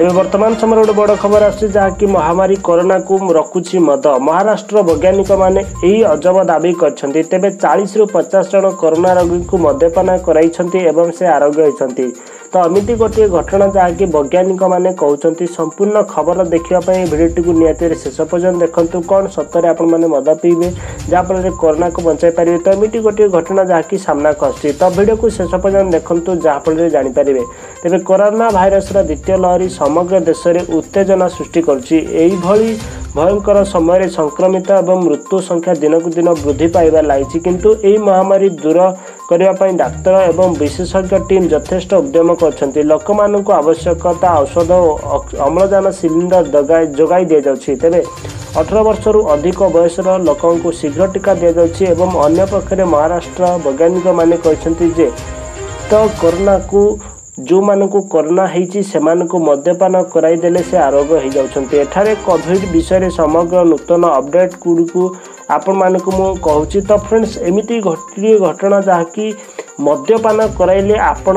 तेज वर्तमान समय गोटे बड़ खबर आसकि महामारी कोरोना को रखुची मद। महाराष्ट्र वैज्ञानिक माने यही अजब दाबी करछन्ति। तेबे 40 रु 50 जन कोरोना रोगी को मद्यपान कराइछन्ति एवं से आरोग्य होइछन्ति। तो एमिति गोटे घटना जहाँकि वैज्ञानिक माने कहउछन्ति। संपूर्ण खबर देखिया भिडियोटी को निहाती शेष पर्यंत देखंतु। कौन सत्तरे आपण माने मद पीबे जहाँफल कोरोना को बचाई पारे। तो एमिति गोटे घटना जहाँकि सामना आसछि। तो भिडियो को शेष पर्यंत देखंतु जहाँफल जानिपारे। तेबे कोरोना भाइरस द्वितीय लहरी समग्र देश में उत्तेजना सृष्टि करुछि। एइभली भयंकर समय संक्रमित एवं मृत्यु संख्या दिनकु दिन वृद्धि पाइबार लागिछि। किंतु एही महामारी दूर करबा पई डाक्तर एवं विशेषज्ञ टीम यथेष्ट उद्यम करछन्ति। लोकमाननकु आवश्यकता औषध और अम्लजान सिलिंडर जोगाई दिया जाउछि। तेबे 18 वर्षरू अधिक बयसर लोकंकु शीघ्र टीका दिया जाउछि। एवं अन्य पक्षरे महाराष्ट्र वैज्ञानिक माने कहछन्ति जे तो कोरोना को जो मानक कोरोना होती से मद्यपान कराइदेले से आरोग्य हो जाउछन्ति। एठारे कोविड विषय समग्र नूतन अपडेट गुड़िक आपण मानक मु कहूची। तो फ्रेंड्स एमिति घटना जहाँकि मद्यपान कराइले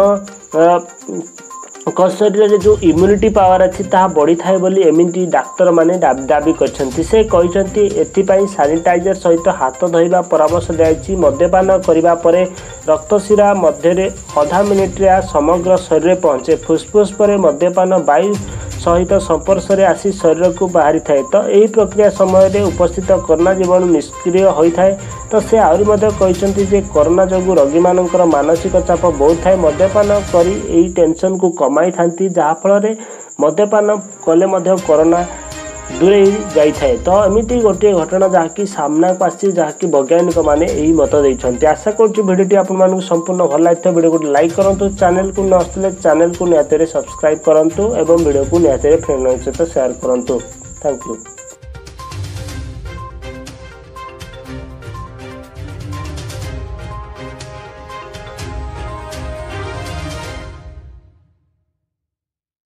आपण शरीर में जो इम्यूनिटी पावर अच्छी ताहा बढ़ी थाए बोली एमिति डाक्तर माने दाबी करछन्ति। से कहछन्ति एथिपाई सैनिटाइजर सहित हाथ धोइबा परामर्श दियाछि। मद्यपान करिबा परे रक्तशिरा मध्य आधा मिनिट समग्र शरीर पहुँचे। फुसफुस पर मद्यपान वायु सहित संपर्श में आसी शरीर को बाहरी थाए। तो यही प्रक्रिया समय उपस्थित कोरोना जीवाणु निष्क्रिय होता है। तो से आहरी कहते जे कोरोना जो रोगी मानकर मानसिक चाप बहुत थाए। मद्यपान करी एही टेंशन को कमाई थांती जहाँफल मद्यपान कले कोरोना दूरे जाई थाए। तो एमिति गोटे घटना जहाँकि सामना को आसी जहाँकि वैज्ञानिक माने यही मत देइछन्ति। आशा करूँ भिडियोटी आपण मानक संपूर्ण भल लगी भिडियो को लाइक करंतु। चैनल को न आसले चैनल को निहाती सब्सक्राइब करंतु एवं भिडियो को निहाती फ्रेंड सहित शेयर करंतु। Thank you.